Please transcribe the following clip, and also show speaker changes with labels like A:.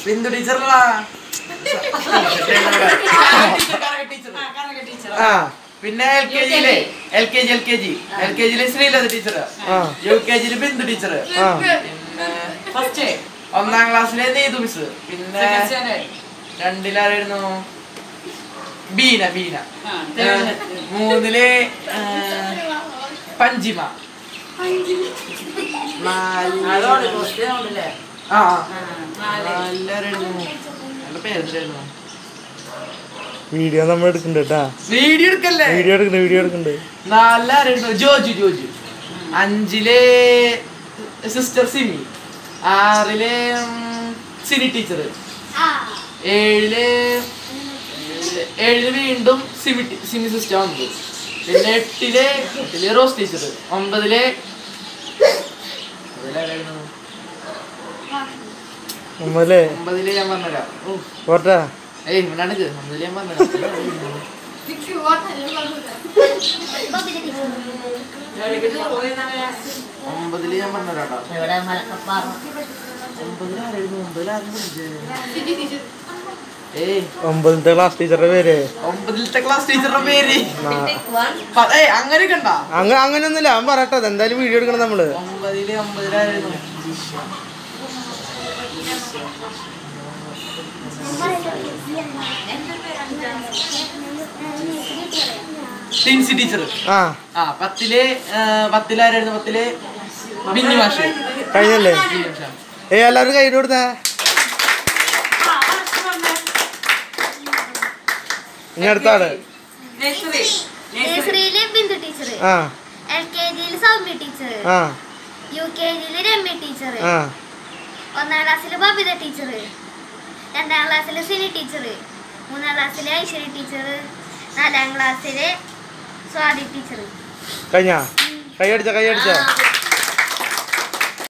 A: Bindu teacher പിന്നെ L K ജിയിലെ Sreelatha teacher, U K ജിയില് ബിന്ദു ടീച്ചർ, ഒന്നാം ക്ലാസ്സിലെ നീതു മിസ്, പിന്നെ 2-ലായിരുന്നു ബീന, 3-ല് പഞ്ചിമ, 4-ലായിരുന്നു
B: വീഡിയോ നമ്മൾ എടുക്കണ്ട.
A: വീഡിയോ എടുക്കല്ലേ?
B: വീഡിയോ എടുക്കണ്ട്.
A: 4-ലായിരുന്നു ജോജു, 5-ല് സിസ്റ്റർ സിമി, 6-ല് സിനി ടീച്ചർ, 7-ല് വീണ്ടും സിമി സിസ്റ്റർ വന്നു, പിന്നെ 8-ല് റോസ് ടീച്ചർ, 9-ല് ഞാൻ പറഞ്ഞുതരാം. ഏയ് ഇവനാണ് 9-ല് ഞാൻ പറഞ്ഞുതരാം. 9-ല് ഞാൻ പറഞ്ഞുതരാട്ടോ.
B: 9ത്തെ ക്ലാസ് ടീച്ചറുടെ പേര്.
A: 9ത്തെ ക്ലാസ് ടീച്ചറുടെ പേര് അങ്ങനെയൊക്കെ ഉണ്ടോ?
B: അങ്ങനെയൊന്നുമില്ല, അവൻ പറയട്ടെ. എന്തായാലും വീഡിയോ എടുക്കണം നമ്മള്.
A: 9-ലായിരുന്നു ടിൻസി ടീച്ചർ. 10-ലായിരുന്നു 10-ല് ബിന്നി മാഷ്.
B: കഴിഞ്ഞല്ലേ? എല്ലാവരും കൈ കൊടുത്തേ. ഇനി അടുത്താണ്
C: Bindu teacher, LKG Soumya teacher, UKG Ramya teacher, 1-ാം ക്ലാസ്സിൽ ബബിത ടീച്ചർ, 2-ാം ക്ലാസ്സിൽ സിനി ടീച്ചർ, 3-ാം ക്ലാസ്സിൽ ഐശ്വര്യ ടീച്ചർ, 4-ാം ക്ലാസ്സിൽ സ്വാതി ടീച്ചർ.
B: കഴിഞ്ഞ കൈ അടിച്ച